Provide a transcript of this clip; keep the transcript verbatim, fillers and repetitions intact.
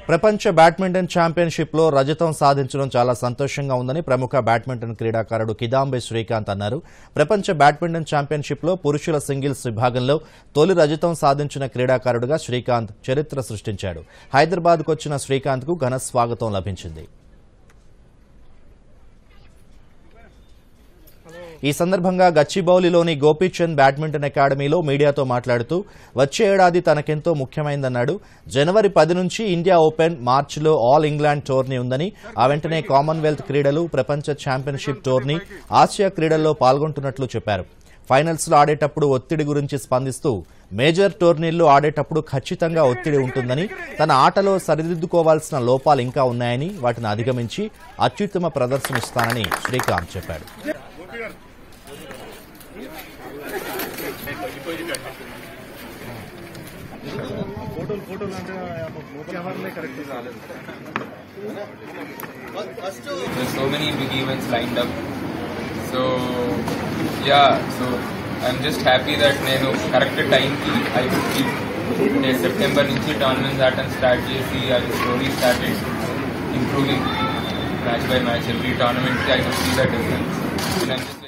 ప్రపంచ badminton championship లో రజతం సాధించడం చాలా సంతోషంగా ఉందని ప్రముఖ బ్యాడ్మింటన్ క్రీడాకారుడు కిదాంబి శ్రీకాంత్ అన్నారు. ప్రపంచ బ్యాడ్మింటన్ ఛాంపియన్షిప్ లో పురుషుల సింగిల్స్ విభాగంలో తొలి రజతం సాధించిన క్రీడాకారుడుగా శ్రీకాంత్ చరిత్ర సృష్టించాడు. హైదరాబాద్కు వచ్చిన శ్రీకాంత్ కు ఘన స్వాగతం లభించింది. ఈ సందర్భంగా గచ్చిబౌలిలోని గోపీచంద్ బ్యాడ్మింటన్ అకాడమీలో మీడియాతో మాట్లాడుతూ వచ్చే ఏడాది తనకెంతో ముఖ్యమైందన్నాడు. జనవరి పది నుంచి ఇండియా ఓపెన్, మార్చిలో ఆల్ ఇంగ్లాండ్ టోర్నీ ఉందని, ఆ వెంటనే కామన్వెల్త్ క్రీడలు, ప్రపంచ ఛాంపియన్షిప్ టోర్నీ, ఆసియా క్రీడల్లో పాల్గొంటున్నట్లు చెప్పారు. ఫైనల్స్ లో ఆడేటప్పుడు ఒత్తిడి గురించి స్పందిస్తూ మేజర్ టోర్నీల్లో ఆడేటప్పుడు ఖచ్చితంగా ఒత్తిడి ఉంటుందని, తన ఆటలో సరిదిద్దుకోవాల్సిన లోపాలు ఇంకా ఉన్నాయని, వాటిని అధిగమించి అత్యుత్తమ ప్రదర్శన ఇస్తానని శ్రీకాంత్ చెప్పాడు. There's so many big events lined up. So yeah, so I'm just happy that నేను కరెక్ట్ టైంకి I could keep నేను సెప్టెంబర్ నుంచి టోర్నమెంట్స్ ఆడటం స్టార్ట్ చేసి అది slowly started improving match by match. Every టోర్నమెంట్కి I could see the difference.